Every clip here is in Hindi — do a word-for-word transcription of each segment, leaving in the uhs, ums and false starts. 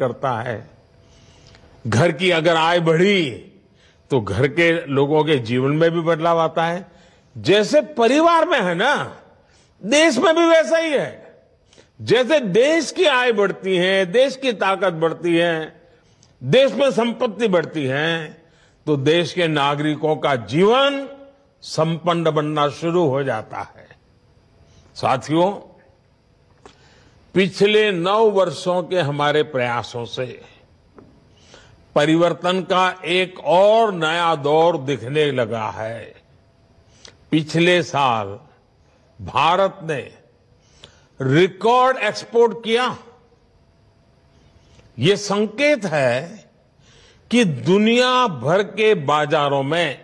करता है। घर की अगर आय बढ़ी तो घर के लोगों के जीवन में भी बदलाव आता है। जैसे परिवार में है ना, देश में भी वैसा ही है। जैसे देश की आय बढ़ती है, देश की ताकत बढ़ती है, देश में संपत्ति बढ़ती है, तो देश के नागरिकों का जीवन संपन्न बनना शुरू हो जाता है। साथियों, पिछले नौ वर्षों के हमारे प्रयासों से परिवर्तन का एक और नया दौर दिखने लगा है। पिछले साल भारत ने रिकॉर्ड एक्सपोर्ट किया। ये संकेत है कि दुनिया भर के बाजारों में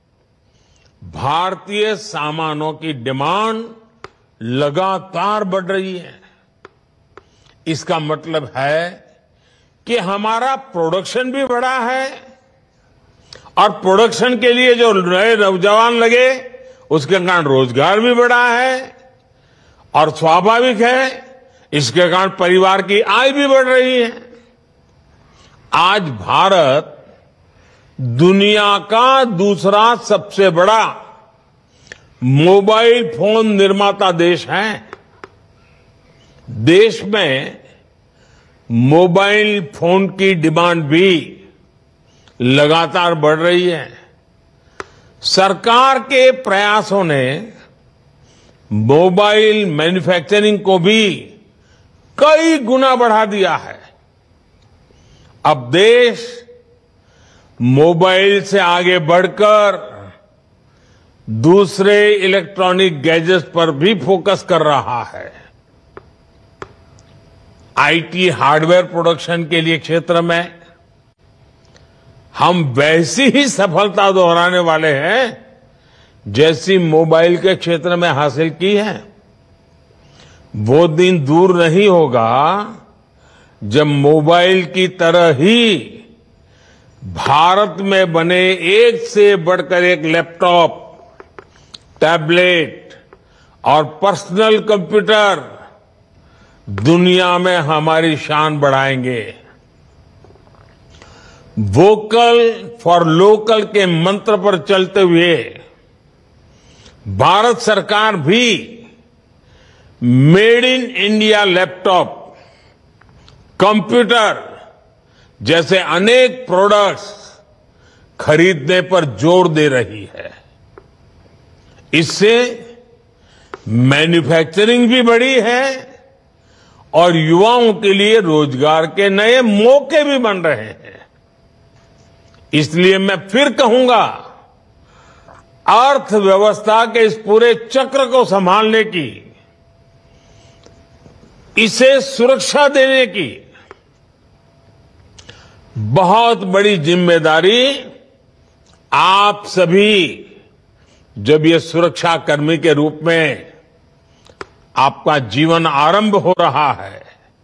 भारतीय सामानों की डिमांड लगातार बढ़ रही है। इसका मतलब है कि हमारा प्रोडक्शन भी बढ़ा है और प्रोडक्शन के लिए जो नए नौजवान लगे उसके कारण रोजगार भी बढ़ा है और स्वाभाविक है इसके कारण परिवार की आय भी बढ़ रही है। आज भारत दुनिया का दूसरा सबसे बड़ा मोबाइल फोन निर्माता देश है। देश में मोबाइल फोन की डिमांड भी लगातार बढ़ रही है। सरकार के प्रयासों ने मोबाइल मैन्युफैक्चरिंग को भी कई गुना बढ़ा दिया है। अब देश मोबाइल से आगे बढ़कर दूसरे इलेक्ट्रॉनिक गैजेट्स पर भी फोकस कर रहा है। आईटी हार्डवेयर प्रोडक्शन के लिए क्षेत्र में हम वैसी ही सफलता दोहराने वाले हैं जैसी मोबाइल के क्षेत्र में हासिल की है। वो दिन दूर नहीं होगा जब मोबाइल की तरह ही भारत में बने एक से बढ़कर एक लैपटॉप, टैबलेट और पर्सनल कंप्यूटर दुनिया में हमारी शान बढ़ाएंगे। वोकल फॉर लोकल के मंत्र पर चलते हुए भारत सरकार भी made in India laptop, computer जैसे अनेक प्रोडक्ट्स खरीदने पर जोर दे रही है। इससे मैन्युफैक्चरिंग भी बढ़ी है और युवाओं के लिए रोजगार के नए मौके भी बन रहे हैं। इसलिए मैं फिर कहूंगा, अर्थव्यवस्था के इस पूरे चक्र को संभालने की, इसे सुरक्षा देने की बहुत बड़ी जिम्मेदारी आप सभी, जब ये सुरक्षा कर्मी के रूप में आपका जीवन आरंभ हो रहा है,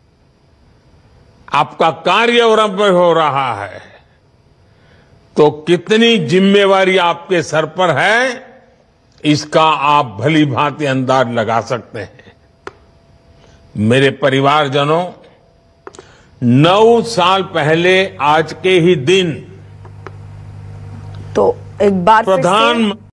आपका कार्य आरंभ हो रहा है, तो कितनी जिम्मेवारी आपके सर पर है इसका आप भली भांति अंदाज लगा सकते हैं। मेरे परिवारजनों, नौ साल पहले आज के ही दिन तो एक बार प्रधान